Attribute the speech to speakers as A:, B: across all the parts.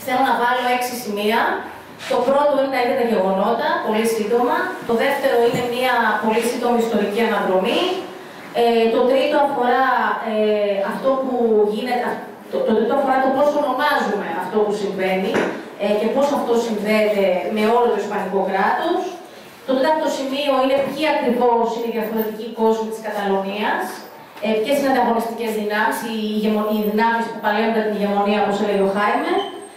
A: θέλω να βάλω 6 σημεία. Το πρώτο είναι τα ίδια τα γεγονότα, πολύ σύντομα. Το δεύτερο είναι μια πολύ σύντομη ιστορική αναδρομή. Το τρίτο αφορά αυτό που γίνεται, το τρίτο αφορά το πώς ονομάζουμε αυτό που συμβαίνει και πώς αυτό συνδέεται με όλο το Ισπανικό κράτος. Το τέταρτο σημείο είναι ποιοι ακριβώς είναι οι διαφορετικοί κόσμοι της Καταλωνίας, ποιες είναι οι ανταγωνιστικές δυνάμεις, οι δυνάμεις που παλεύουν την ηγεμονία, όπως έλεγε ο Χάιμε.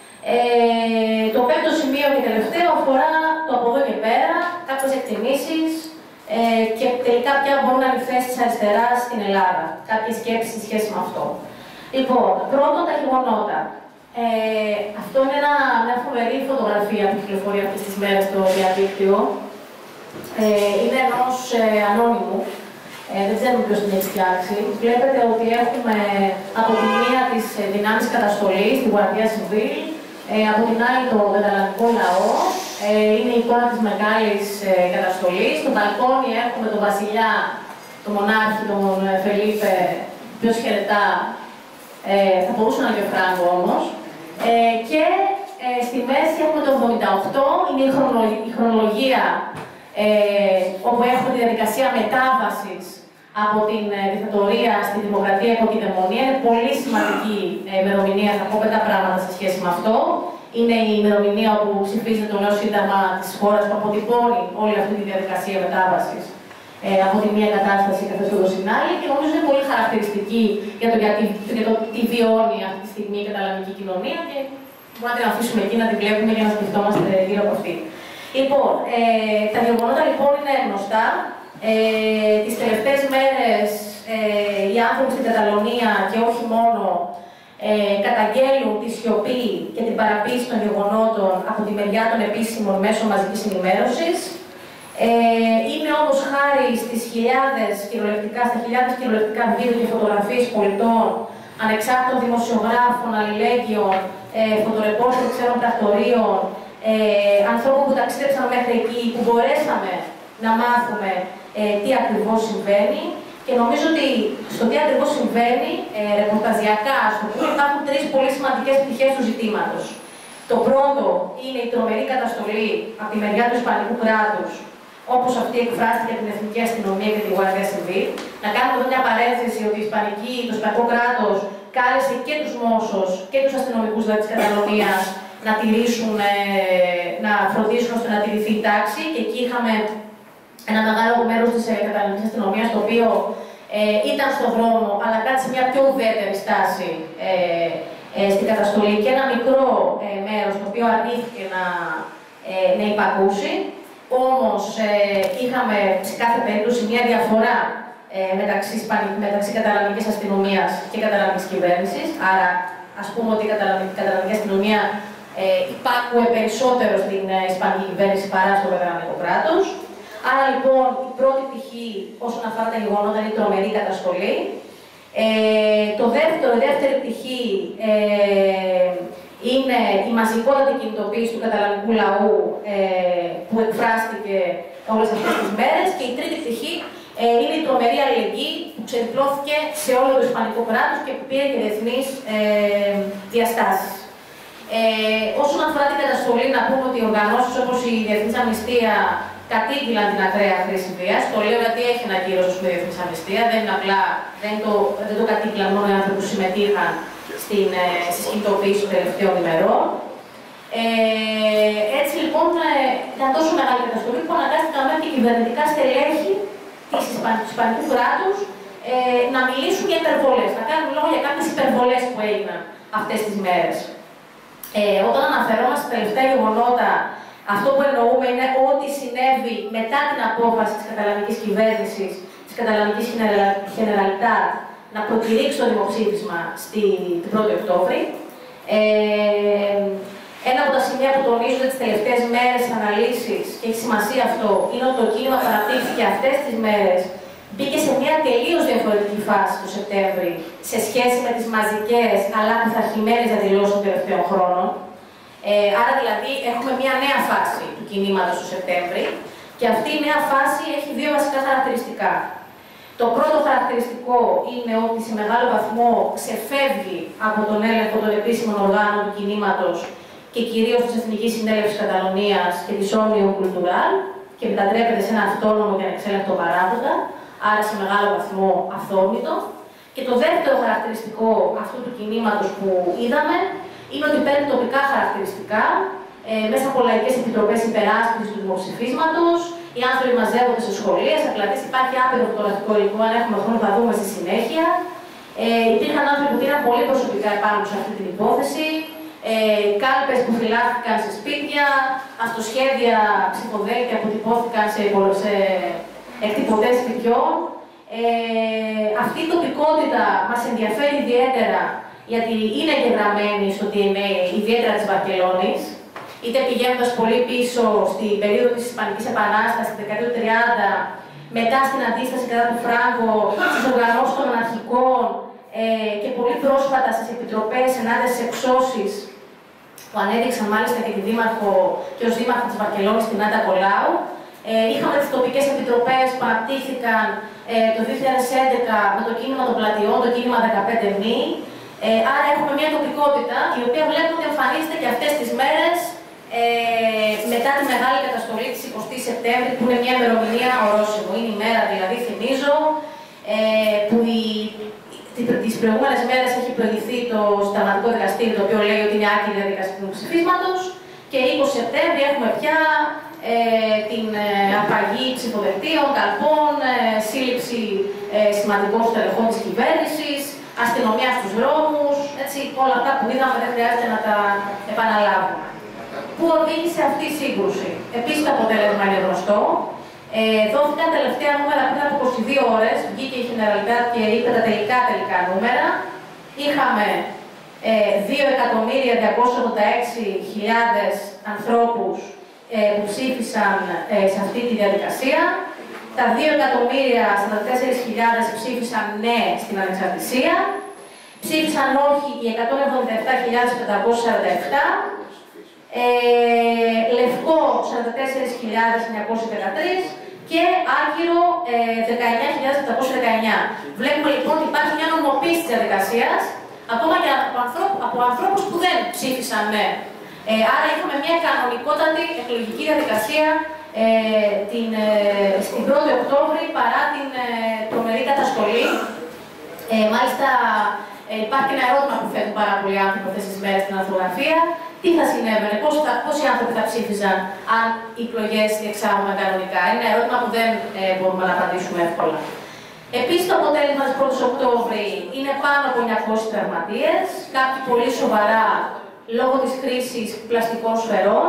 A: Το πέμπτο σημείο και τελευταίο αφορά το από εδώ και πέρα, κάποιες εκτιμήσεις και τελικά ποια μπορούν να είναι οι θέσεις της αριστεράς στην Ελλάδα. Κάποιες σκέψεις σε σχέση με αυτό. Λοιπόν, πρώτον τα γεγονότα. Αυτό είναι μια φοβερή φωτογραφία που κυκλοφορεί αυτές τις μέρες στο διαδίκτυο. Είναι ενός ανώνυμου. Δεν ξέρουμε ποιος την έχει φτιάξει. Βλέπετε ότι έχουμε από τη μία τις δυνάμεις καταστολής, τη Guardia Civil, από την άλλη το καταλανικό λαό. Είναι η εικόνα της μεγάλης καταστολής. Στο μπαλκόνι έχουμε τον βασιλιά, τον μονάρχη, τον Φελίπε, ο οποίος χαιρετά. Θα μπορούσε να είναι και ο Φράγκο όμως. Και στη μέση έχουμε το 78, είναι η χρονολογία όπου έχουμε τη διαδικασία μετάβασης από την δικτατορία στη δημοκρατία υπό κυδαιμονία. Είναι πολύ σημαντική ημερομηνία, θα πω 5 πράγματα σε σχέση με αυτό. Είναι η ημερομηνία όπου ψηφίζεται το νέο σύνταγμα της χώρας που αποτυπώνει όλη αυτή τη διαδικασία μετάβασης από τη μία κατάσταση καθεστώτος στην άλλη και νομίζω είναι πολύ χαρακτηριστική για το τι βιώνει αυτή τη στιγμή η καταλανική κοινωνία και μπορούμε να την αφήσουμε εκεί να την βλέπουμε για να σκεφτόμαστε γύρω από αυτή. Λοιπόν, τα γεγονότα λοιπόν είναι γνωστά. Τις τελευταίες μέρες οι άνθρωποι στην Καταλωνία και όχι μόνο καταγγέλουν τη σιωπή και την παραποίηση των γεγονότων από τη μεριά των επίσημων μέσων μαζικής ενημέρωσης. Είναι όμως χάρη στις χιλιάδες κυριολεκτικά βίντεο και φωτογραφίες πολιτών, ανεξάρτητων δημοσιογράφων, αλληλέγγυων, φωτορεπόρτερ ξένων πρακτορείων, ανθρώπων που ταξίδεψαν μέχρι εκεί, που μπορέσαμε να μάθουμε τι ακριβώς συμβαίνει. Και νομίζω ότι στο τι ακριβώς συμβαίνει, ρεπορταζιακά, στο που υπάρχουν 3 πολύ σημαντικές πτυχές του ζητήματος. Το πρώτο είναι η τρομερή καταστολή από τη μεριά του Ισπανικού κράτους, όπως αυτή εκφράστηκε από την Εθνική Αστυνομία και την Guardia Civil. Να κάνουμε εδώ μια παρένθεση ότι το Ισπανικό κράτος κάλεσε και τους Μόσος και τους αστυνομικούς της Καταλωνίας να τηρήσουν, να φροντίσουν ώστε να τηρηθεί η τάξη. Και εκεί είχαμε ένα μεγάλο μέρος της καταλανικής αστυνομίας, το οποίο ήταν στον δρόμο, αλλά κράτησε μια πιο ουδέτερη στάση στην καταστολή και ένα μικρό μέρος το οποίο αρνήθηκε να υπακούσει. Όμως είχαμε σε κάθε περίπτωση μια διαφορά μεταξύ καταλανικής αστυνομίας και καταλανικής κυβέρνησης. Άρα, ας πούμε ότι η καταλανική αστυνομία υπάκουε περισσότερο στην ισπανική κυβέρνηση παρά στο καταλανικό κράτος. Άρα λοιπόν η πρώτη πτυχή όσον αφορά τα γεγονότα είναι η τρομερή καταστολή. Η δεύτερη πτυχή είναι η μαζικότατη κινητοποίηση του καταλανικού λαού που εκφράστηκε όλες αυτές τις μέρες. Και η τρίτη πτυχή είναι η τρομερή αλληλεγγύη που ξεδιπλώθηκε σε όλο το Ισπανικό κράτος και που πήρε και διεθνείς διαστάσεις. Όσον αφορά την καταστολή, να πούμε ότι οι οργανώσεις όπως η Διεθνής Αμνηστία κατήγγειλαν την ακραία χρήση βίας. Το λέω γιατί έχει ένα κύρος στην Διεθνής Αμνηστία. Δεν είναι απλά, δεν το κατήγγειλαν μόνο οι άνθρωποι που συμμετείχαν στις κινητοποιήσεις των τελευταίων ημερών. Έτσι λοιπόν, ήταν τόσο μεγάλη καταστολή που αναγκάστηκαν μέχρι και κυβερνητικά στελέχη του Ισπανικού κράτους να μιλήσουν για υπερβολές, να κάνουν λόγο για κάποιες υπερβολές που έγιναν αυτές τις μέρες. Όταν αναφερόμαστε στα τελευταία γεγονότα, αυτό που εννοούμε είναι ό,τι συνέβη μετά την απόφαση της καταλανικής κυβέρνησης, της καταλανικής Generalitat, να προκηρύξει το δημοψήφισμα την 1η Οκτώβρη. Ένα από τα σημεία που τονίζονται τις τελευταίες μέρες αναλύσεις, και έχει σημασία αυτό, είναι ότι το κίνημα που αναπτύχθηκε αυτές τις μέρες μπήκε σε μια τελείως διαφορετική φάση το Σεπτέμβρη σε σχέση με τις μαζικές αλλά πειθαρχημένες διαδηλώσεις των τελευταίων χρόνων. Άρα δηλαδή έχουμε μια νέα φάση του κινήματος το Σεπτέμβρη και αυτή η νέα φάση έχει 2 βασικά χαρακτηριστικά. Το πρώτο χαρακτηριστικό είναι ότι σε μεγάλο βαθμό ξεφεύγει από τον έλεγχο των επίσημων οργάνων του κινήματος και κυρίως της Εθνικής Συνέλευσης Καταλωνίας και της Omnium Cultural και μετατρέπεται σε ένα αυτόνομο και ανεξέλεγκτο παράγοντα, άρα σε μεγάλο βαθμό αυθόρμητο. Και το δεύτερο χαρακτηριστικό αυτού του κινήματος που είδαμε είναι ότι παίρνει τοπικά χαρακτηριστικά μέσα από λαϊκές επιτροπές υπεράσπισης του δημοψηφίσματος. Οι άνθρωποι μαζεύονται σε σχολεία, σε πλατείες, υπάρχει άπειρο φωτογραφικό υλικό. Αν έχουμε χρόνο, θα δούμε στη συνέχεια. Υπήρχαν άνθρωποι που πήραν πολύ προσωπικά επάνω σε αυτή την υπόθεση. Κάλπες που φυλάχθηκαν σε σπίτια, αυτοσχέδια, ψηφοδέλτια που τυπώθηκαν σε εκτυπωτές σπιτιών. Αυτή η τοπικότητα μας ενδιαφέρει ιδιαίτερα γιατί είναι εγγεγραμμένη στο DNA, ιδιαίτερα της Βαρκελόνης. Είτε πηγαίνοντας πολύ πίσω στην περίοδο της Ισπανικής Επανάστασης, τη δεκαετία του 30, μετά στην αντίσταση κατά του Φράγκο, στις οργανώσεις των αναρχικών και πολύ πρόσφατα στις επιτροπές ενάντια στις εξώσεις που ανέδειξαν μάλιστα και τη Δήμαρχο και ως Δήμαρχο της Βαρκελόνης, την Άντα Κολάου. Είχαμε τις τοπικές επιτροπές που αναπτύχθηκαν το 2011 με το κίνημα των πλατιών, το κίνημα 15 μη. Άρα έχουμε μια τοπικότητα η οποία βλέπουμε ότι εμφανίζεται και αυτές τις μέρες μετά τη μεγάλη καταστολή της 20 Σεπτέμβρη, που είναι μια ημερομηνία ορόσημο. Είναι η μέρα, δηλαδή, θυμίζω, που τις προηγούμενες μέρες έχει προηγηθεί το Συνταγματικό Δικαστήριο, το οποίο λέει ότι είναι άκυρη διαδικασία του ψηφίσματος. Και 20 Σεπτέμβρη έχουμε πια την απαγή ψηφοδελτίων, καλπών, σύλληψη σημαντικών στελεχών της κυβέρνησης, αστυνομία στους δρόμους, έτσι, όλα αυτά που είδαμε δεν χρειάζεται να τα επαναλάβουμε. Πού οδήγησε αυτή η σύγκρουση? Επίσης το αποτέλεσμα είναι γνωστό. Δόθηκαν τελευταία νούμερα πριν από 22 ώρες, βγήκε η Generalitat και είπε τα τελικά νούμερα. Είχαμε 2.286.000 ανθρώπους που ψήφισαν σε αυτή τη διαδικασία. Τα 2.044.000 ψήφισαν ναι στην ανεξαρτησία. Ψήφισαν όχι οι 177.547. Λευκό 44.913 και άκυρο 19.719. Βλέπουμε λοιπόν ότι υπάρχει μια νομοποίηση της διαδικασίας, ακόμα και από ανθρώπους που δεν ψήφισαν ναι. Άρα έχουμε μια κανονικότατη εκλογική διαδικασία στην 1η Οκτώβρη παρά την τρομερή καταστολή. Μάλιστα υπάρχει ένα ερώτημα που θέτουν πάρα πολλοί άνθρωποι αυτές τις μέρες στην αρθρογραφία. Τι θα συνέβαινε, πόσοι άνθρωποι θα ψήφιζαν αν οι εκλογές διεξάγονταν κανονικά? Είναι ένα ερώτημα που δεν μπορούμε να απαντήσουμε εύκολα. Επίσης, το αποτέλεσμα της 1ης Οκτώβρη είναι πάνω από 900 τραυματίες, κάποιοι πολύ σοβαρά λόγω της χρήσης πλαστικών σφαιρών.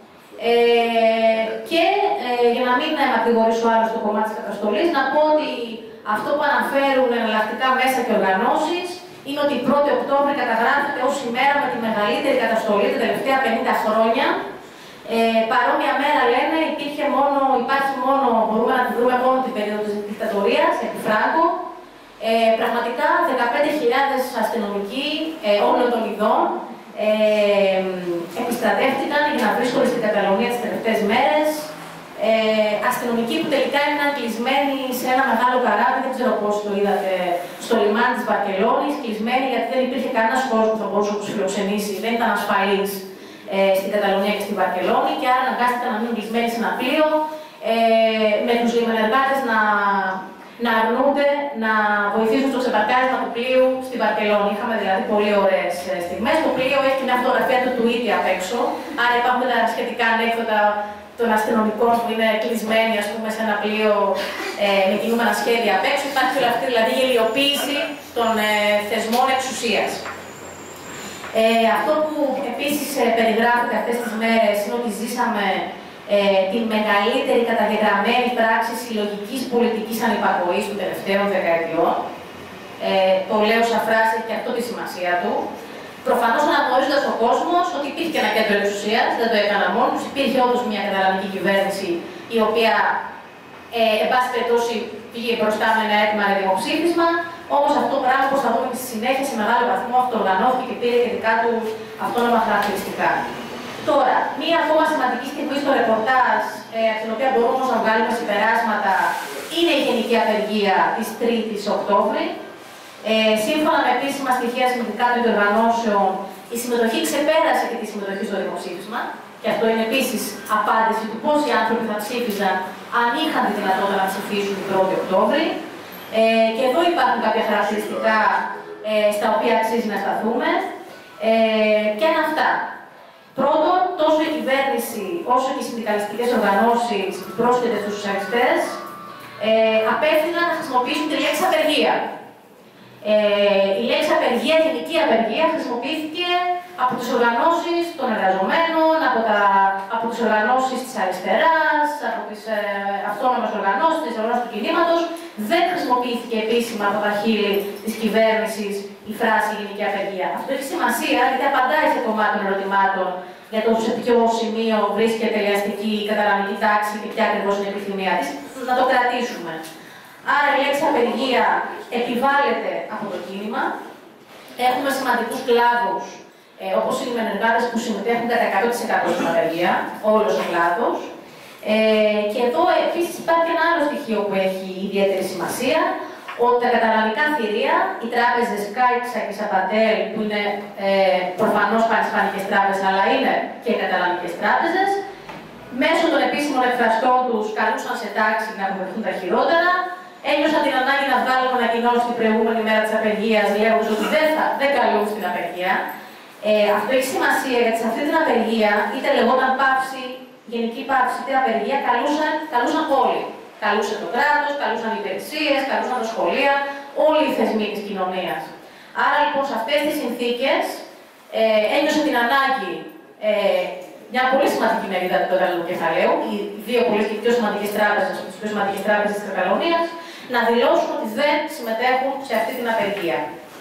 A: Και για να μην μακρηγορήσω άλλο στο κομμάτι της καταστολής, να πω ότι αυτό που αναφέρουν εναλλακτικά μέσα και οργανώσεις είναι ότι η 1η Οκτώβρη καταγράφεται ως ημέρα με τη μεγαλύτερη καταστολή τα τελευταία 50 χρόνια. Παρόμοια μέρα λένε υπάρχει μόνο, μπορούμε να τη βρούμε μόνο την περίοδο της δικτατορίας, επί Φράγκο. Πραγματικά 15.000 αστυνομικοί όλων των ειδών επιστρατεύτηκαν για να βρίσκονται στην Καταλωνία τις τελευταίες μέρες. Αστυνομικοί που τελικά έμειναν κλεισμένοι σε ένα μεγάλο καράβι, δεν ξέρω πώς το είδατε, στο λιμάνι της Βαρκελόνης, κλεισμένοι γιατί δεν υπήρχε κανένας κόσμος που θα μπορούσε να τους φιλοξενήσει, δεν ήταν ασφαλής στην Καταλωνία και στη Βαρκελόνη και άρα αναγκάστηκαν να μείνουν κλεισμένοι σε ένα πλοίο με τους λιμενεργάτες να αρνούνται να βοηθήσουν στο ξεπαρκάρισμα του πλοίου στη Βαρκελόνη. Είχαμε δηλαδή πολύ ωραίες στιγμές. Το πλοίο έχει μια φωτογραφία του Twitter απ' έξω, άρα υπάρχουν τα σχετικά ανέκδοτα των αστυνομικών που είναι κλεισμένοι, ας πούμε, σε ένα πλοίο με κινούμενα σχέδια απ' έξω. Υπάρχει όλη αυτή δηλαδή η γελιοποίηση των θεσμών εξουσίας. Αυτό που επίσης περιγράφεται αυτές τις μέρες είναι ότι ζήσαμε την μεγαλύτερη καταγεγραμμένη πράξη συλλογικής πολιτικής ανυπακοής των τελευταίων δεκαετιών. Το λέω σαν φράση και αυτό τη σημασία του. Προφανώς αναγνωρίζοντας ο κόσμος ότι υπήρχε ένα κέντρο εξουσίας, δεν το έκανα μόνο τους, υπήρχε όντως μια καταλανική κυβέρνηση η οποία, εν πάση περιπτώσει, πήγε μπροστά με ένα αίτημα για δημοψήφισμα. Όμως αυτό το πράγμα, όπως θα δούμε και στη συνέχεια, σε μεγάλο βαθμό αυτοοργανώθηκε και πήρε και δικά του αυτόνομα χαρακτηριστικά. Τώρα, μία ακόμα σημαντική στιγμή στο ρεπορτάζ, από την οποία μπορούμε όμως να βγάλουμε συμπεράσματα, είναι η γενική απεργία της 3ης Οκτώβρη. Σύμφωνα με επίσημα στοιχεία συνδικάτων και οργανώσεων, Η συμμετοχή ξεπέρασε και τη συμμετοχή στο δημοψήφισμα, και αυτό είναι επίσης απάντηση του πόσοι άνθρωποι θα ψήφιζαν αν είχαν τη δυνατότητα να ψηφίσουν την 1η Οκτώβρη. Και εδώ υπάρχουν κάποια χαρακτηριστικά στα οποία αξίζει να σταθούμε. Και είναι αυτά. Πρώτον, τόσο η κυβέρνηση όσο και οι συνδικαλιστικές οργανώσεις πρόσθετες στους σοσιαλιστές απέφθηναν να χρησιμοποιήσουν τη λέξη απεργία. Η λέξη απεργία, γενική απεργία, χρησιμοποιήθηκε από τις οργανώσεις των εργαζομένων, από τις οργανώσεις της αριστεράς, από τις αυτόνομες οργανώσεις, τις οργανώσεις του κινήματος. Δεν χρησιμοποιήθηκε επίσημα από τα χείλη της κυβέρνησης η φράση γενική απεργία. Αυτό έχει σημασία γιατί απαντάει σε κομμάτι των ερωτημάτων για το σε ποιο σημείο βρίσκεται η αστική ή καταλανική τάξη και ποια ακριβώς είναι η επιθυμία της. Να το κρατήσουμε. Άρα η λέξη απεργία επιβάλλεται από το κίνημα. Έχουμε σημαντικούς κλάδους, όπως οι λιμενεργάτες που συμμετέχουν κατά 100% στην απεργία, όλος ο κλάδος. Και εδώ επίσης υπάρχει ένα άλλο στοιχείο που έχει ιδιαίτερη σημασία, ότι τα καταλανικά θηρία, οι τράπεζες Κάιξα και Σαμπαντέλ, που είναι προφανώς πανισπανικές τράπεζες, αλλά είναι και καταλανικές τράπεζες, μέσω των επίσημων εκφραστών τους καλούσαν σε τάξη να αποφευθούν τα χειρότερα. Ένιωσαν την ανάγκη να βγάλουν ανακοινώσεις την προηγούμενη μέρα της απεργίας, λέγοντας ότι δεν καλούν στην απεργία. Αυτό έχει σημασία γιατί σε αυτή την απεργία, είτε λεγόταν πάυση, γενική πάυση, είτε απεργία, καλούσαν όλοι. Καλούσε το κράτος, καλούσαν οι υπηρεσίες, καλούσαν τα σχολεία, όλοι οι θεσμοί της κοινωνίας. Άρα λοιπόν σε αυτές τις συνθήκες ένιωσε την ανάγκη μια πολύ σημαντική μερίδα του κατάλληλου κεφαλαίου, οι δύο πιο σημαντικές τράπεζες, τις πιο σημαντικές τράπεζες της Καταλωνίας, να δηλώσουν ότι δεν συμμετέχουν σε αυτή την απεργία.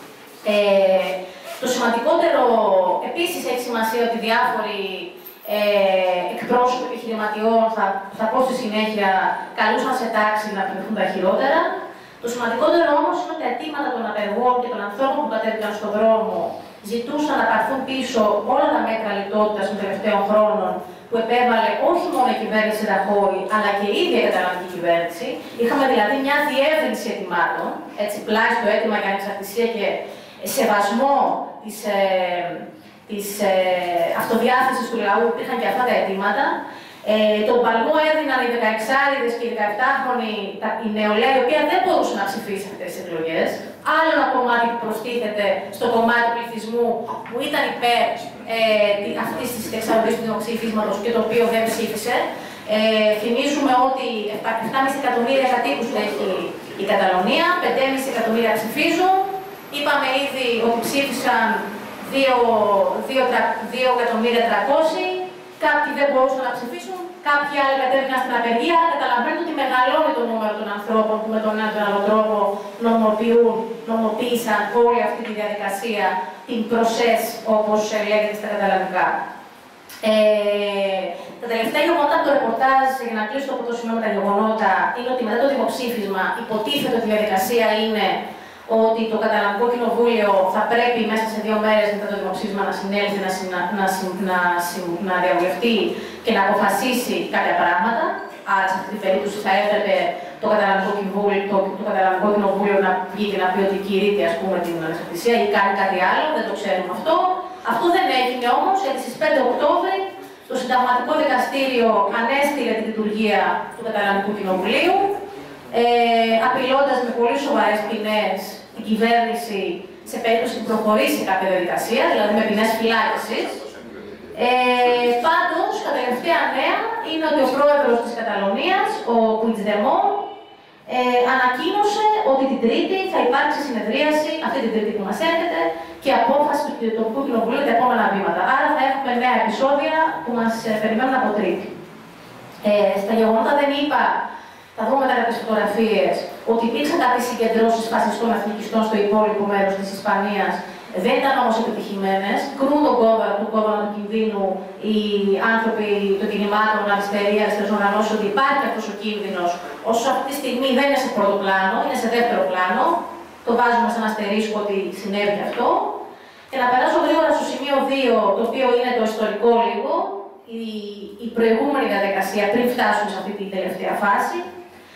A: Το σημαντικότερο επίσης έχει σημασία ότι διάφοροι εκπρόσωποι επιχειρηματιών, θα πω στη συνέχεια, καλούσαν σε τάξη να αποφευθούν τα χειρότερα. Το σημαντικότερο όμως είναι ότι τα αιτήματα των απεργών και των ανθρώπων που κατέβηκαν στον δρόμο ζητούσαν να πάρθουν πίσω όλα τα μέτρα λιτότητας των τελευταίων χρόνων που επέβαλε όχι μόνο η κυβέρνηση Ραχώη, αλλά και η ίδια η καταλανική κυβέρνηση. Είχαμε δηλαδή μια διεύρυνση αιτημάτων, έτσι πλάι στο αίτημα για ανεξαρτησία και σεβασμό της αυτοδιάθεσης του λαού, υπήρχαν και αυτά τα αιτήματα. Τον παλμό έδιναν οι 16άριδες και οι 17χρονοι, η νεολαία, η οποία δεν μπορούσε να ψηφίσει αυτές τις εκλογές. Άλλο ένα κομμάτι που προστίθεται στο κομμάτι του πληθυσμού που ήταν υπέρ αυτής της εξαγωγής του δημοψήφισματος και το οποίο δεν ψήφισε. Θυμίζουμε ότι 7,5 εκατομμύρια κατοίκους έχει η Καταλωνία, 5,5 εκατομμύρια ψηφίζουν. Είπαμε ήδη ότι ψήφισαν 2.300.000, κάποιοι δεν μπορούσαν να ψηφίσουν, κάποιοι άλλοι κατέβηκαν στην απεργία. Καταλαβαίνετε ότι μεγαλώνει το νούμερο των ανθρώπων που με τον ένα ή άλλο τρόπο νομοποίησαν όλη αυτή τη διαδικασία, την προσές, όπως λέγεται στα καταλανικά. Τα τελευταία γεγονότα από το ρεπορτάζ, για να κλείσω από το σημείο με τα γεγονότα, είναι ότι μετά το δημοψήφισμα υποτίθεται ότι η διαδικασία είναι ότι το Καταλανικό Κοινοβούλιο θα πρέπει μέσα σε 2 μέρες μετά το δημοψήφισμα να συνέλθει, να διαβουλευτεί και να αποφασίσει κάποια πράγματα. Άρα, σε αυτή την περίπτωση, θα έπρεπε το Καταλανικό Κοινοβούλιο να βγει και να πει ότι κηρύττει, ας πούμε, την ανεξαρτησία ή κάνει κάτι άλλο. Δεν το ξέρουμε αυτό. Αυτό δεν έγινε όμως, γιατί στις 5 Οκτώβρη το Συνταγματικό Δικαστήριο ανέστηλε τη λειτουργία του Καταλανικού Κοινοβουλίου, απειλώντας με πολύ σοβαρές ποινές την κυβέρνηση σε περίπτωση που προχωρήσει κάποια διαδικασία, δηλαδή με ποινές φυλάκισης. Πάντως, τα τελευταία νέα είναι ότι ο πρόεδρος της Καταλωνίας, ο Puigdemont, ανακοίνωσε ότι την Τρίτη θα υπάρξει συνεδρίαση, αυτή την Τρίτη που μας έρχεται, και απόφαση του Τοπικού Κοινοβουλίου τα επόμενα βήματα. Άρα θα έχουμε νέα επεισόδια που μας περιμένουν από Τρίτη. Στα γεγονότα δεν είπα, θα δούμε μετά κάποιες φωτογραφίες, ότι υπήρξαν κάποιες συγκεντρώσεις φασιστών εθνικιστών στο υπόλοιπο μέρος της Ισπανίας. Δεν ήταν όμως επιτυχημένες. Κρούν τον κόδωνα του κινδύνου οι άνθρωποι των κινημάτων αριστερή, αριστερών οργανώσεων, ότι υπάρχει αυτός ο κίνδυνος, όσο αυτή τη στιγμή δεν είναι σε πρώτο πλάνο, είναι σε δεύτερο πλάνο. Το βάζουμε σε ένα αστερίσκο ότι συνέβη αυτό. Και να περάσω γρήγορα στο σημείο 2, το οποίο είναι το ιστορικό λίγο, η προηγούμενη διαδικασία πριν φτάσουμε σε αυτή την τελευταία φάση.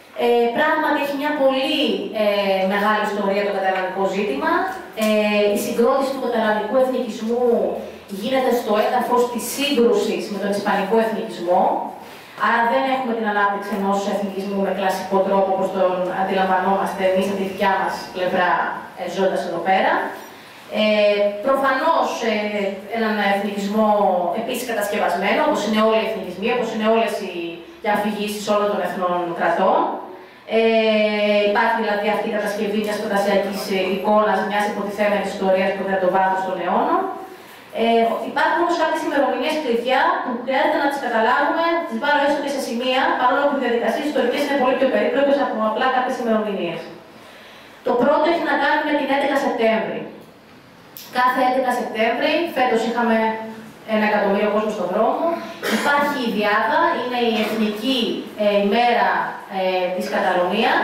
A: Πράγματι έχει μια πολύ μεγάλη ιστορία το καταλανικό ζήτημα. Η συγκρότηση του καταλανικού εθνικισμού γίνεται στο έδαφος της σύγκρουσης με τον ισπανικό εθνικισμό. Άρα δεν έχουμε την ανάπτυξη ενός εθνικισμού με κλασικό τρόπο, όπως τον αντιλαμβανόμαστε εμείς από τη δικιά μας πλευρά ζώντας εδώ πέρα. Προφανώς έναν εθνικισμό επίσης κατασκευασμένο, όπως είναι όλοι οι εθνικισμοί, όπως είναι όλες οι αφηγήσεις όλων των εθνών κρατών. Υπάρχει δηλαδή αυτή η κατασκευή μιας φαντασιακής εικόνας, μιας υποτιθέμενης ιστορίας που ήταν το βάθος των αιώνων. Υπάρχουν όμως κάποιες ημερομηνίες κλειδιά που χρειάζεται να τις καταλάβουμε, τις βάλω έστω και σε σημεία, παρόλο που οι διαδικασίες ιστορικές είναι πολύ πιο περίπλοκες από απλά κάποιες ημερομηνίες. Το πρώτο έχει να κάνει με την 11 Σεπτέμβρη. Κάθε 11 Σεπτέμβρη, φέτος είχαμε 1 εκατομμύριο κόσμο στον δρόμο, υπάρχει η Διάδα, είναι η εθνική ημέρα της Καταλωνίας.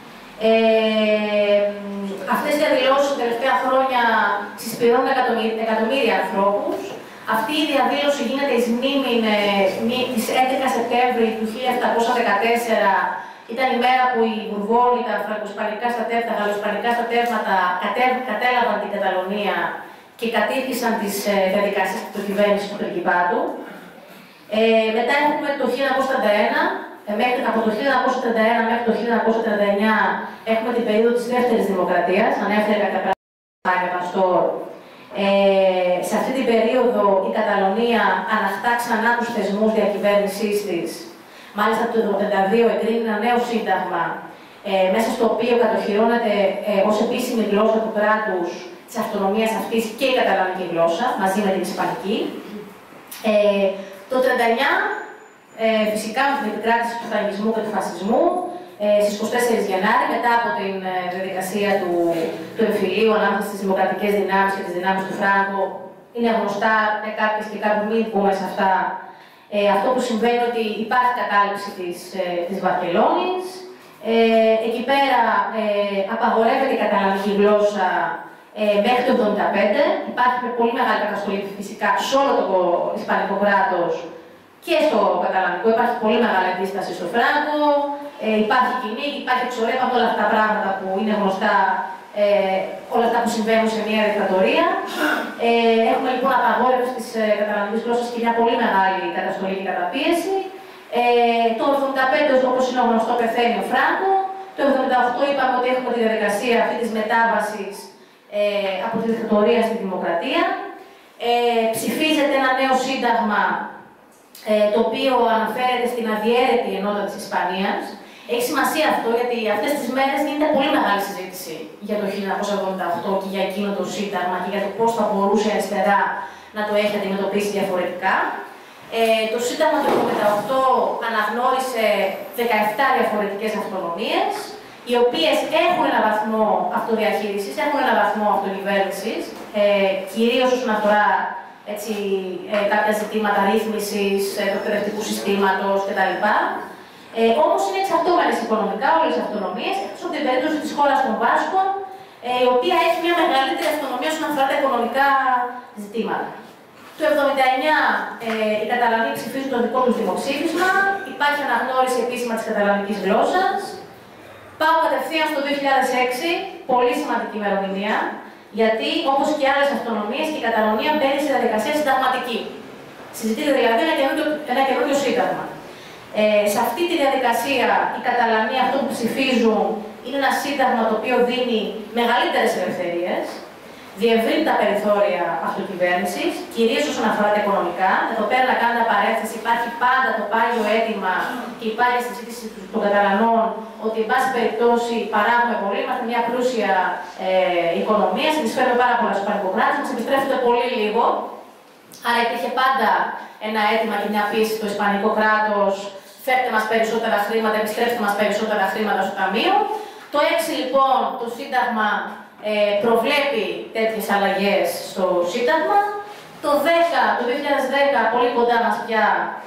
A: Αυτές οι διαδηλώσεις τα τελευταία χρόνια συσπηρώνουν εκατομμύρια ανθρώπους. Αυτή η διαδήλωση γίνεται εις μνήμη της 11 Σεπτέμβρη του 1714. Ήταν η μέρα που οι Βουρβόνοι, τα φραγκοσπανικά στρατεύματα, τα γαλλοσπανικά στρατεύματα κατέλαβαν την Καταλωνία και κατήργησαν τις διαδικασίες της αυτοκυβέρνησης του Πριγκιπάτου. Μετά έχουμε το 1931. Από το 1931 μέχρι το 1939 έχουμε την περίοδο της δεύτερης δημοκρατίας, ανέφερε κάποια πράγματα Παστόρ. Σε αυτή την περίοδο η Καταλωνία αναχτά ξανά τους θεσμούς διακυβέρνησής της. Μάλιστα το 1982 εγκρίνει ένα νέο σύνταγμα, μέσα στο οποίο κατοχυρώνεται ως επίσημη γλώσσα του κράτους της αυτονομίας αυτής και η καταλανική γλώσσα, μαζί με την ισπανική. Το 1939, φυσικά με την επικράτηση του σταλινισμού και του φασισμού, στις 24 Γενάρη, μετά από την διαδικασία του εμφυλίου ανάμεσα στις δημοκρατικές δυνάμεις και τις δυνάμεις του Φράγκο, είναι γνωστά με κάποιες και κάποιοι μην πούμε σε αυτά. Αυτό που συμβαίνει ότι υπάρχει κατάληψη της Βαρκελόνης. Εκεί πέρα απαγορεύεται η καταλανική γλώσσα μέχρι το 1975. Υπάρχει πολύ μεγάλη καταστολή φυσικά σε όλο το ισπανικό κράτος και στο καταλανικό. Υπάρχει πολύ μεγάλη αντίσταση στο Φράγκο. Υπάρχει κυνήγι, υπάρχει εξορρέπα, όλα αυτά τα πράγματα που είναι γνωστά, όλα αυτά που συμβαίνουν σε μια δικτατορία. Έχουμε λοιπόν απαγόρευση της καταλανικής γλώσσας και μια πολύ μεγάλη καταστολή και καταπίεση. Το 1975, όπως είναι γνωστό, πεθαίνει ο Φράγκο. Το 1978 είπαμε ότι έχουμε τη διαδικασία αυτή της μετάβασης από τη δικτατορία στη δημοκρατία. Ψηφίζεται ένα νέο σύνταγμα, το οποίο αναφέρεται στην αδιαίρετη ενότητα της Ισπανίας. Έχει σημασία αυτό γιατί αυτές τις μέρες γίνεται πολύ μεγάλη συζήτηση για το 1978 και για εκείνο το σύνταγμα και για το πώς θα μπορούσε η αριστερά να το έχει αντιμετωπίσει διαφορετικά. Το Σύνταγμα του 1978 αναγνώρισε 17 διαφορετικές αυτονομίες, οι οποίες έχουν ένα βαθμό αυτοδιαχείρισης, έχουν ένα βαθμό αυτοκυβέρνησης, κυρίως όσον αφορά κάποια ζητήματα ρύθμισης του εκπαιδευτικού συστήματος κτλ. Όμως είναι εξαρτώμενες οικονομικά όλες οι αυτονομίες, εκτός από την περίπτωση της χώρας των Βάσκων, η οποία έχει μια μεγαλύτερη αυτονομία όσον αφορά τα οικονομικά ζητήματα. Το 1979 οι Καταλανοί ψηφίζουν το δικό τους δημοψήφισμα, υπάρχει αναγνώριση επίσημα της καταλανικής γλώσσας. Πάω κατευθείαν στο 2006, πολύ σημαντική ημερομηνία, γιατί όπως και άλλες αυτονομίες και η Καταλωνία μπαίνει σε διαδικασία συνταγματική. Συζητείται δηλαδή ένα καινούριο σύνταγμα. Σε αυτή τη διαδικασία οι Καταλανοί αυτό που ψηφίζουν είναι ένα σύνταγμα το οποίο δίνει μεγαλύτερες ελευθερίες, διευρύνει τα περιθώρια αυτοκυβέρνησης, κυρίως όσον αφορά τα οικονομικά. Εδώ πέρα να κάνω παρένθεση, υπάρχει πάντα το πάγιο αίτημα και υπάρχει στη συζήτηση των Καταλανών ότι, εν πάση περιπτώσει, παράγουμε πολύ, είμαστε μια πλούσια οικονομία, συνεισφέρουμε πάρα πολλά στο ισπανικό κράτος, μας επιστρέφεται πολύ λίγο. Άρα υπήρχε πάντα ένα αίτημα και μια πίεση στο ισπανικό κράτος, φέρτε μας περισσότερα χρήματα, επιστρέψτε μας περισσότερα χρήματα στο ταμείο. Το 6 λοιπόν το Σύνταγμα προβλέπει τέτοιες αλλαγές στο Σύνταγμα. Το 2010, πολύ κοντά μας πια,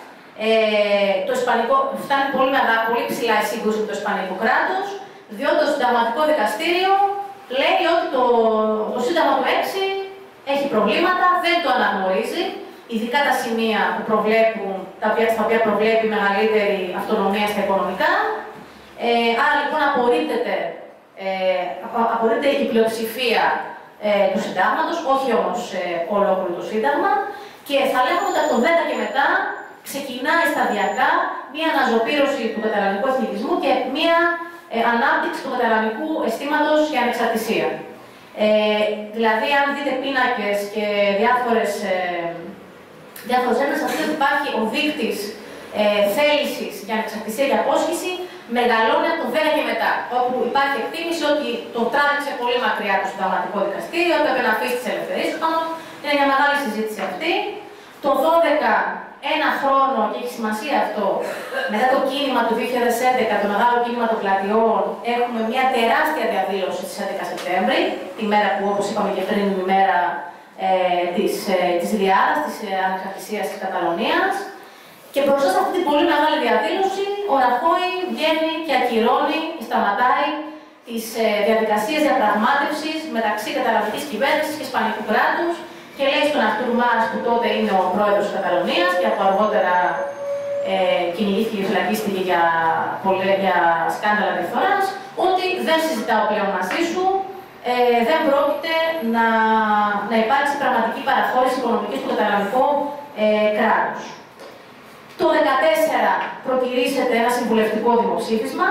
A: το Ισπανικό φτάνει πολύ ψηλά η σύγκρουση με το Ισπανικό κράτος, διότι το Συνταγματικό Δικαστήριο λέει ότι το Σύνταγμα του 6 έχει προβλήματα, δεν το αναγνωρίζει, ειδικά τα σημεία που προβλέπουν, τα οποία προβλέπει μεγαλύτερη αυτονομία στα οικονομικά. Άρα λοιπόν απορρίπτεται η πλειοψηφία του συντάγματος, όχι όμως ολόκληρο το σύνταγμα, και θα λέγαμε ότι από το 10 και μετά ξεκινάει σταδιακά μία αναζωπήρωση του καταλανικού εθνικισμού και μία ανάπτυξη του καταλανικού αισθήματος για ανεξαρτησία. Δηλαδή, αν δείτε πίνακες και διάφορες έρευνες, αυτή υπάρχει ο δείκτης θέλησης για ανεξαρτησία και απόσχηση, μεγαλώνει από το 10 και μετά. Όπου υπάρχει εκτίμηση ότι το τράβηξε πολύ μακριά το συνταγματικό δικαστήριο, έπρεπε να αφήσει τις ελευθερίες του. Είναι μια μεγάλη συζήτηση αυτή. Το 12, ένα χρόνο, και έχει σημασία αυτό, μετά το κίνημα του 2011, το μεγάλο κίνημα των πλατιών, έχουμε μια τεράστια διαδήλωση στις 11 Σεπτέμβρη, τη μέρα που, όπως είπαμε και πριν, είναι η μέρα της Ριάδας, της ανεξαρτησίας της Καταλωνίας. Και μπροστά σε αυτή την πολύ μεγάλη διαδήλωση, ο Ραχώη βγαίνει και ακυρώνει, σταματάει τις διαδικασίες διαπραγμάτευσης μεταξύ καταλανικής κυβέρνησης και ισπανικού κράτους και λέει στον Αρτούρ Μας, που τότε είναι ο πρόεδρος της Καταλωνίας και από αργότερα κυνηγήθηκε και φυλακίστηκε για σκάνδαλα διαφθοράς, ότι δεν συζητάω πλέον μαζί σου, δεν πρόκειται να υπάρξει πραγματική παραχώρηση οικονομικής του καταλανικού κράτους. Το 2014 προκηρύσσεται ένα συμβουλευτικό δημοψήφισμα.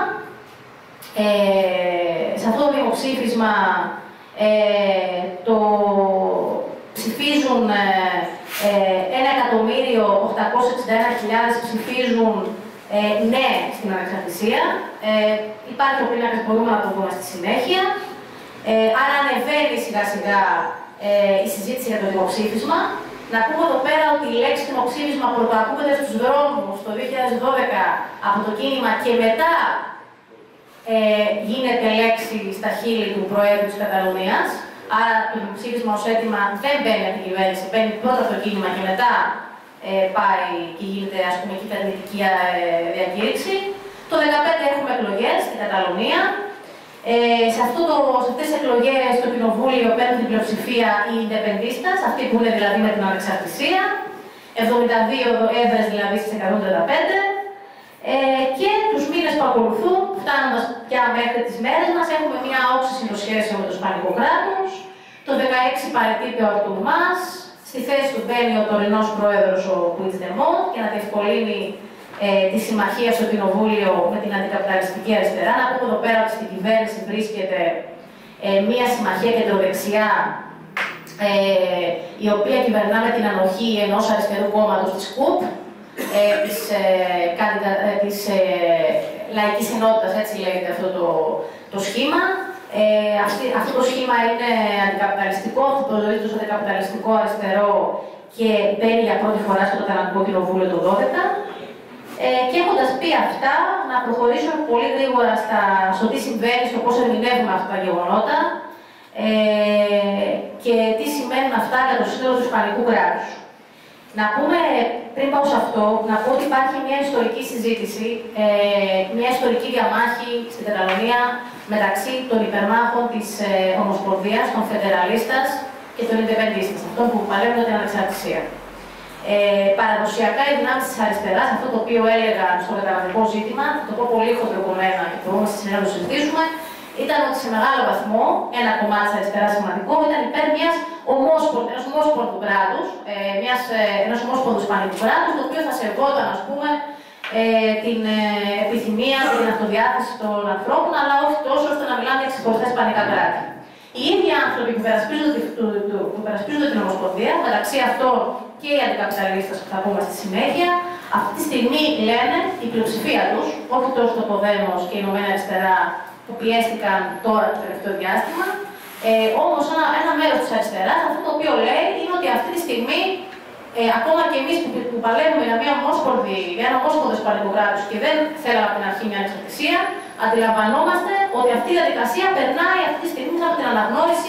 A: Σε αυτό το δημοψήφισμα το ψηφίζουν 1.861.000 ψηφίζουν ναι στην ανεξαρτησία. Υπάρχει ο πίνακας, μπορούμε να το δούμε στη συνέχεια. Άρα ανεβαίνει σιγά σιγά η συζήτηση για το δημοψήφισμα. Να πούμε εδώ πέρα ότι η λέξη δημοψήφισμα πρωτοακούγεται στους δρόμους το 2012 από το κίνημα και μετά γίνεται λέξη στα χείλη του Προέδρου της Καταλωνίας. Άρα το δημοψήφισμα ως αίτημα δεν μπαίνει από την κυβέρνηση, μπαίνει πρώτα από το κίνημα και μετά πάει και γίνεται, ας πούμε, κυβερνητική διακήρυξη. Το 2015 έχουμε εκλογές στην Καταλωνία. Σε αυτές τις εκλογές στο κοινοβούλιο παίρνουν την πλειοψηφία οι Ιντεπεντίστας, αυτοί που είναι δηλαδή με την ανεξαρτησία, 72 έδρες δηλαδή στις 135, και τους μήνες που ακολουθούν, φτάνοντας πια μέχρι τις μέρες μας, έχουμε μια όξυση των σχέσεων με το Ισπανικό κράτος. Το 16 παραιτείται ο Αρτούρ Μας, στη θέση του μπαίνει ο τωρινός πρόεδρος ο Puigdemont για να διευκολύνει τη συμμαχία στο κοινοβούλιο με την αντικαπιταλιστική αριστερά. Να πούμε εδώ πέρα ότι στην κυβέρνηση βρίσκεται μία συμμαχία κεντροδεξιά, η οποία κυβερνά με την ανοχή ενός αριστερού κόμματος της ΚΟΥΠ, της Λαϊκής Ενότητας, έτσι λέγεται αυτό το σχήμα. Αυτό το σχήμα είναι αντικαπιταλιστικό, αυτοπροσδιορίζει ως αντικαπιταλιστικό αριστερό και μπαίνει για πρώτη φορά στο Καταλανικό Κοινοβούλιο το 2012. Και έχοντας πει αυτά, να προχωρήσω πολύ γρήγορα στο τι συμβαίνει, στο πώς ερμηνεύουμε αυτά τα γεγονότα και τι σημαίνουν αυτά για το σύνολο του Ισπανικού κράτους. Να πούμε, πριν πάω σε αυτό, να πω ότι υπάρχει μια ιστορική συζήτηση, μια ιστορική διαμάχη στην Καταλωνία μεταξύ των υπερμάχων της Ομοσπονδίας, των Φεντεραλίστας και των Ιντεπεντίστας, αυτών που παλεύουν την ανεξαρτησία. Παραδοσιακά οι δυνάμεις της αριστεράς, αυτό το οποίο έλεγαν στο καταλανικό ζήτημα, θα το πω πολύ χοντροκομμένα και μπορούμε στη συνέχεια να το συζητήσουμε, ήταν ότι σε μεγάλο βαθμό ένα κομμάτι της αριστεράς σημαντικό ήταν υπέρ ενός ομόσπονδου κράτους, ενός ομόσπονδου ισπανικού κράτους, το οποίο θα σεβόταν, ας πούμε, την επιθυμία και την αυτοδιάθεση των ανθρώπων, αλλά όχι τόσο ώστε να μιλάμε για ξεχωριστά ισπανικά κράτη. Οι ίδιοι άνθρωποι που υπερασπίζονται την Ομοσπονδία, μεταξύ αυτών και οι αντικαπιταλίστες που θα πούμε στη συνέχεια, αυτή τη στιγμή λένε η πλειοψηφία τους, όχι τόσο το Ποδέμος και η Ηνωμένη Αριστερά που πιέστηκαν τώρα το τελευταίο διάστημα, όμως ένα μέρος της αριστεράς, αυτό το οποίο λέει είναι ότι αυτή τη στιγμή, ακόμα και εμείς που παλεύουμε για ένα ομόσπονδο ισπανικό κράτος και δεν θέλαμε από την αρχή μια ανεξαρτησία, αντιλαμβανόμαστε ότι αυτή η διαδικασία περνάει αυτή τη στιγμή από την αναγνώριση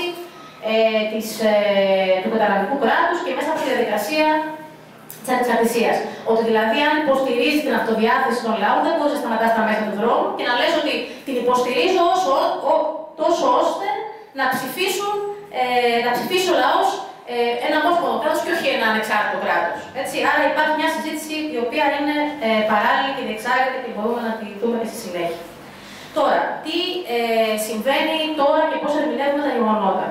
A: του καταλανικού κράτους και μέσα από τη διαδικασία της ανεξαρτησίας. Ότι δηλαδή, αν υποστηρίζει την αυτοδιάθεση των λαών, δεν μπορεί να σταματάς τα μέσα του δρόμου και να λες ότι την υποστηρίζω τόσο ώστε να ψηφίσει ο λαός ένα ομόσπονδο κράτος και όχι ένα ανεξάρτητο κράτος. Άρα υπάρχει μια συζήτηση η οποία είναι παράλληλη και διεξάγεται και μπορούμε να τη δούμε και στη συνέχεια. Τώρα, τι συμβαίνει τώρα και πώς ερμηνεύουμε τα γεγονότα.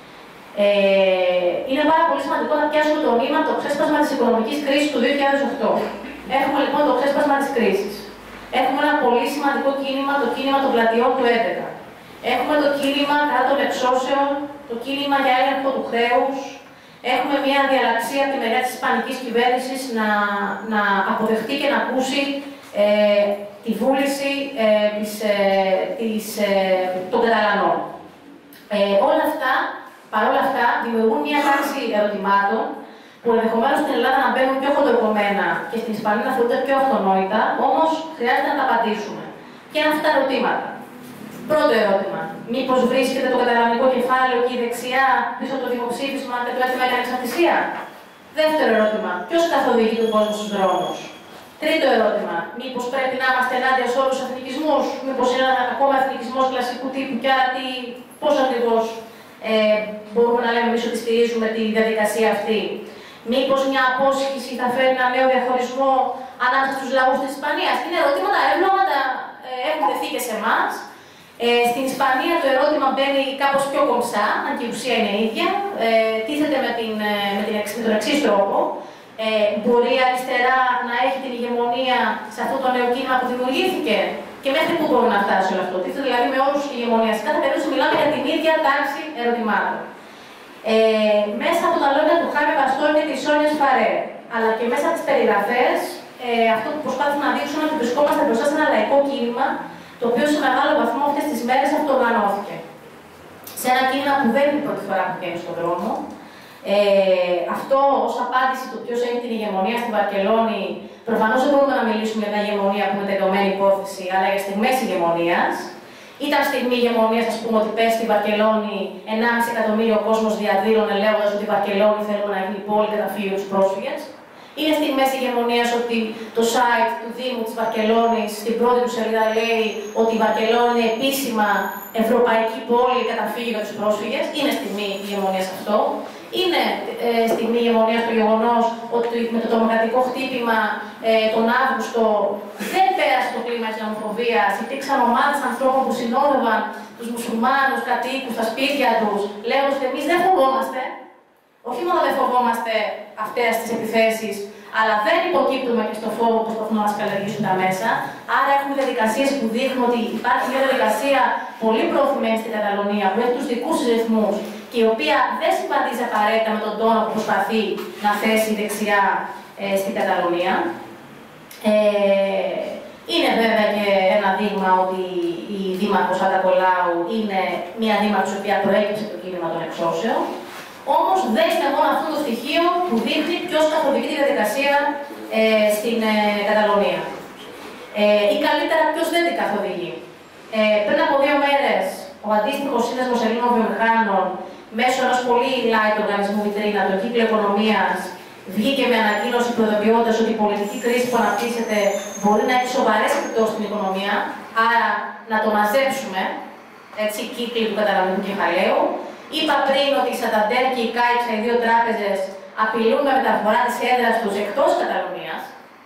A: Είναι πάρα πολύ σημαντικό να πιάσουμε το νήμα το ξέσπασμα της οικονομικής κρίσης του 2008. Έχουμε λοιπόν το ξέσπασμα της κρίσης. Έχουμε ένα πολύ σημαντικό κίνημα, το κίνημα των πλατιών του 2011. Έχουμε το κίνημα κατά των εξώσεων, το κίνημα για έλεγχο του χρέους. Έχουμε μια διαλαξία από τη μεριά της ισπανικής κυβέρνησης να αποδεχτεί και να ακούσει τη βούληση των Καταλανών. Όλα αυτά, παρόλα αυτά, δημιουργούν μια τάξη ερωτημάτων που ενδεχομένως στην Ελλάδα να μπαίνουν πιο χοντροκομμένα και στην Ισπανία να θεωρούνται πιο αυτονόητα, όμως χρειάζεται να τα απαντήσουμε. Ποια είναι αυτά τα ερωτήματα. Πρώτο ερώτημα. Μήπως βρίσκεται το καταλανικό κεφάλαιο και η δεξιά πίσω από το δημοψήφισμα και το αίτημα για ανεξαρτησία. Δεύτερο ερώτημα. Ποιος καθοδηγεί τον κόσμο στους δρόμους. Τρίτο ερώτημα. Μήπως πρέπει να είμαστε ενάντια σε όλους τους εθνικισμούς. Μήπως είναι ακόμα εθνικισμός κλασικού τύπου και άρα πώς ακριβώς μπορούμε να λέμε εμείς ότι στηρίζουμε τη διαδικασία αυτή. Μήπως μια απόσχηση θα φέρει ένα νέο διαχωρισμό ανάμεσα στους λαούς της Ισπανίας. Είναι ερωτήματα εύλογα, έχουν τεθεί και σε εμάς. Στην Ισπανία το ερώτημα μπαίνει κάπως πιο κομψά, αν και η ουσία είναι ίδια. Τίθεται με τον εξής τρόπο. Μπορεί η αριστερά να έχει την ηγεμονία σε αυτό το νέο κίνημα που δημιουργήθηκε και μέχρι πού μπορούμε να φτάσει όλο αυτό. Τίθεται δηλαδή με όρους ηγεμονία. Σε κάθε περίπτωση μιλάμε για την ίδια τάξη ερωτημάτων. Μέσα από τα λόγια του Χάβι Παστόρ και της Σόνιας Φαρέ, αλλά και μέσα από τις περιγραφές, αυτό που προσπάθησαν να δείξουν ότι βρισκόμαστε μπροστά σε ένα λαϊκό κίνημα, το οποίο σε μεγάλο βαθμό αυτές τις μέρες αυτοοργανώθηκε. Σε ένα κίνημα που δεν είναι η πρώτη φορά που βγαίνει στον δρόμο. Αυτό ως απάντηση του ποιος έχει την ηγεμονία στη Βαρκελόνη, προφανώς δεν μπορούμε να μιλήσουμε για μια ηγεμονία που είναι τελειωμένη υπόθεση, αλλά για στιγμές ηγεμονίας. Ήταν στιγμή ηγεμονίας, ας πούμε, ότι πες στη Βαρκελόνη 1,5 εκατομμύριο κόσμος διαδήλωνε λέγοντας ότι η Βαρκελόνη θέλουμε να γίνει πόλη καταφύγιο τους πρόσφυγες. Είναι στιγμές ηγεμονίας ότι το site του Δήμου της Βαρκελόνης στην πρώτη του σελίδα λέει ότι η Βαρκελόνη είναι επίσημα ευρωπαϊκή πόλη καταφύγιο για τους πρόσφυγες. Είναι στιγμή ηγεμονίας αυτό. Είναι στιγμή ηγεμονίας το γεγονός ότι με το τρομοκρατικό χτύπημα τον Αύγουστο δεν πέρασε το κλίμα της νομοφοβίας. Υπήρξαν ομάδες ανθρώπων που συνόδευαν τους μουσουλμάνους κατοίκους στα σπίτια τους, λέγοντας ότι εμείς δεν φοβόμαστε. Όχι μόνο δεν φοβόμαστε αυτές τις επιθέσεις, αλλά δεν υποκύπτουμε και στο φόβο που προσπαθούν να μας καλλιεργήσουν τα μέσα. Άρα έχουμε διαδικασίες που δείχνουν ότι υπάρχει μια διαδικασία πολύ προωθημένη στην Καταλωνία, που έχει τους δικούς της ρυθμούς και η οποία δεν συμβαδίζει απαραίτητα με τον τόνο που προσπαθεί να θέσει η δεξιά στην Καταλωνία. Είναι βέβαια και ένα δείγμα ότι η δήμαρχος Άντα Κολάου είναι μια δήμαρχος η οποία προέκυψε το κίνημα των εξώσεων. Όμως δεν είναι μόνο αυτό το στοιχείο που δείχνει ποιος καθοδηγεί τη διαδικασία στην Καταλωνία. Ή καλύτερα ποιος δεν την καθοδηγεί. Πριν από 2 μέρες, ο αντίστοιχος Σύνδεσμος Ελλήνων Βιομηχάνων, μέσω ενός πολύ light οργανισμού βιτρίνα, το Κύκλο Οικονομίας, βγήκε με ανακοίνωση προειδοποιώντας ότι η πολιτική κρίση που αναπτύσσεται μπορεί να έχει σοβαρές επιπτώσεις στην οικονομία, άρα να το μαζέψουμε, έτσι, κύκλοι του καταλαβαίνου κεφαλαίου. Είπα πριν ότι η Σανταντέρ και η Κάιξα, οι 2 τράπεζες, απειλούν με μεταφορά της έδρας τους εκτός Καταλωνίας.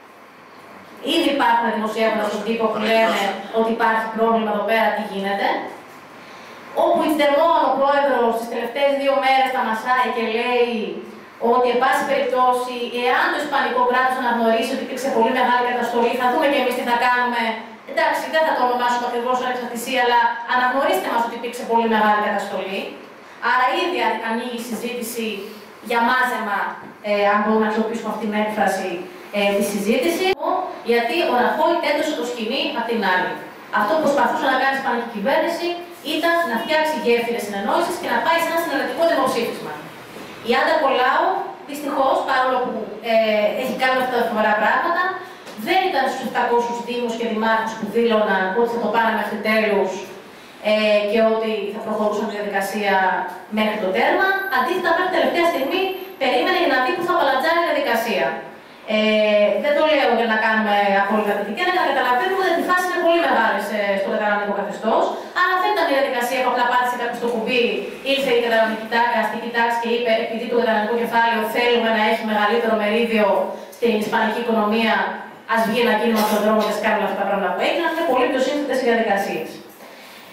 A: Ήδη υπάρχουν δημοσιεύματα στον τύπο που λένε ότι υπάρχει πρόβλημα εδώ πέρα, τι γίνεται. Όπου η Ιτεμόν, ο πρόεδρος, τις τελευταίες 2 μέρες τα μασάει και λέει ότι, εν πάση περιπτώσει, εάν το Ισπανικό κράτος αναγνωρίσει ότι υπήρξε πολύ μεγάλη καταστολή, θα δούμε και εμείς τι θα κάνουμε. Εντάξει, δεν θα το ονομάσουμε ακριβώς ανεξαρτησία, αλλά αναγνωρίστε μας ότι υπήρξε πολύ μεγάλη καταστολή. Άρα ήδη ανοίγει η συζήτηση για μάζεμα, αν μπορούμε να χρησιμοποιήσουμε αυτή την έκφραση, τη συζήτηση, γιατί ο Ραχόι τέντωσε το σκηνή απ' την άλλη. Αυτό που προσπαθούσε να κάνει η Ισπανική κυβέρνηση ήταν να φτιάξει γέφυρες συνεννόησης και να πάει σε ένα συνεργατικό δημοψήφισμα. Η Άντα Κολάου, δυστυχώς, παρόλο που έχει κάνει αυτά τα φοβερά πράγματα, δεν ήταν στους 700 δήμους και δημάρχους που δήλωναν ότι θα το πάνε μέχρι τέλους και ότι θα προχωρούσαν τη διαδικασία μέχρι το τέρμα. Αντίθετα, μέχρι τελευταία στιγμή περίμενε για να δει που θα παλατζάρει η διαδικασία. Δεν το λέω για να κάνουμε απόλυτα κριτική, αλλά για να καταλαβαίνουμε ότι οι φάσεις είναι πολύ μεγάλες στο καταλανικό καθεστώς. Αλλά δεν ήταν η διαδικασία που απλά πάτησε κάποιο στο κουμπί, ήρθε η καταλανική αστική τάξη και είπε: επειδή το καταλανικό κεφάλαιο θέλουμε να έχει μεγαλύτερο μερίδιο στην ισπανική οικονομία, ας βγει ένα κίνημα στον δρόμο και ας κάνουμε αυτά τα πράγματα που έγιναν. Είναι πολύ πιο σύνθετες οι διαδικασίες.